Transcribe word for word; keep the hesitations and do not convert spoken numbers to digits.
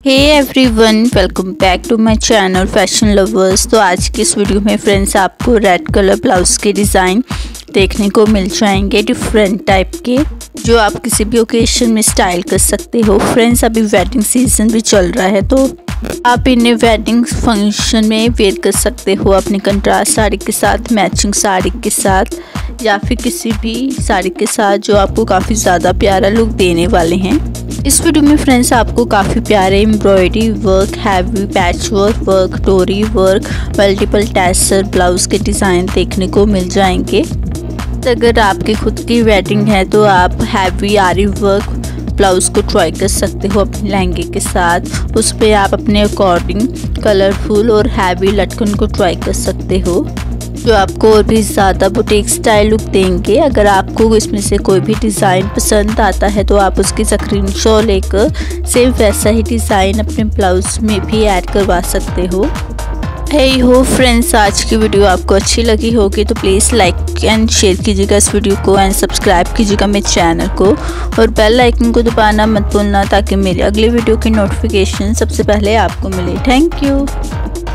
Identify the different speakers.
Speaker 1: Hey everyone, welcome back to my channel fashion lovers. तो आज की इस वीडियो में फ्रेंड्स आपको रेड कलर ब्लाउज़ के डिज़ाइन देखने को मिल जाएंगे, डिफरेंट टाइप के, जो आप किसी भी ओकेशन में स्टाइल कर सकते हो। फ्रेंड्स अभी वेडिंग सीजन भी चल रहा है, तो आप इन्हें वेडिंग फंक्शन में वेयर कर सकते हो अपने कंट्रास्ट साड़ी के साथ, मैचिंग साड़ी के साथ, या फिर किसी भी साड़ी के साथ जो आपको काफ़ी ज़्यादा प्यारा लुक देने वाले हैं। इस वीडियो में फ्रेंड्स आपको काफ़ी प्यारे embroidery work, heavy patch work work, डोरी वर्क, मल्टीपल टैसर ब्लाउज़ के डिज़ाइन देखने को मिल जाएंगे। अगर आपकी खुद की वेडिंग है तो आप हैवी आरी वर्क ब्लाउज़ को ट्राई कर सकते हो अपने लहंगे के साथ। उस पर आप अपने अकॉर्डिंग कलरफुल और हैवी लटकन को ट्राई कर सकते हो, जो आपको और भी ज़्यादा बुटीक स्टाइल लुक देंगे। अगर आपको इसमें से कोई भी डिज़ाइन पसंद आता है तो आप उसकी स्क्रीनशॉट लेकर सेम वैसा ही डिज़ाइन अपने ब्लाउज़ में भी ऐड करवा सकते हो। हे हो फ्रेंड्स, आज की वीडियो आपको अच्छी लगी होगी तो प्लीज़ लाइक एंड शेयर कीजिएगा इस वीडियो को, एंड सब्सक्राइब कीजिएगा मेरे चैनल को, और बेल आइकन को दबाना मत भूलना ताकि मेरी अगली वीडियो की नोटिफिकेशन सबसे पहले आपको मिले। Thank you.